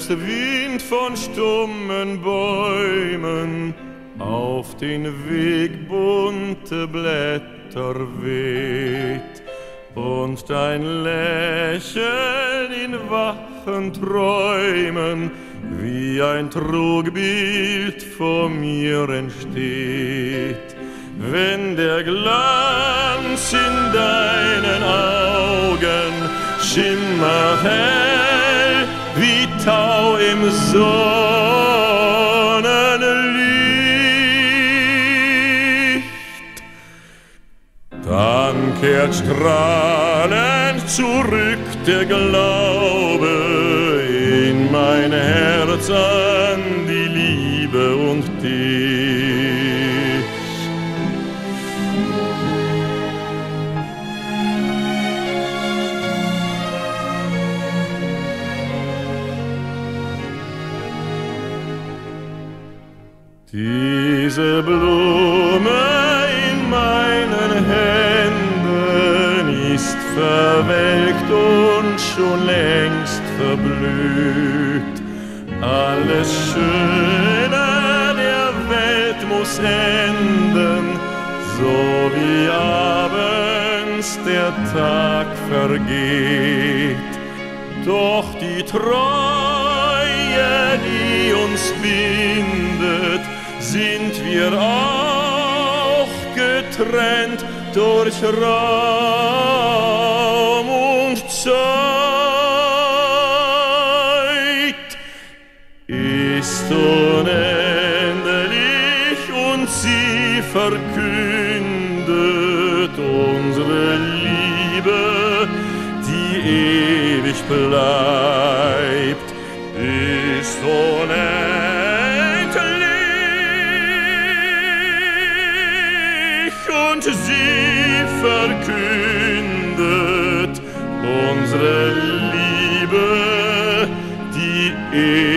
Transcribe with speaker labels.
Speaker 1: wenn's Wind von stummen Bäumen auf den Weg bunte Blätter weht und dein Lächeln in wachen Träumen wie ein Trugbild vor mir entsteht. Wenn der Glanz in deinen Augen schimmert hell wie Tau im Sonnenlicht, dann kehrt strahlend zurück der Glaube in mein Herz an die Liebe und dich. Diese Blume in meinen Händen ist verwelkt und schon längst verblüht. Alles Schöne der Welt muss enden, so wie abends der Tag vergeht. Doch die Treue, die uns bindet, sind wir auch getrennt durch Raum und Zeit. Ist unendlich und sie verkündet unsere Liebe, die ewig bleibt. Ist unendlich und sie verkündet unsere Liebe, die ewig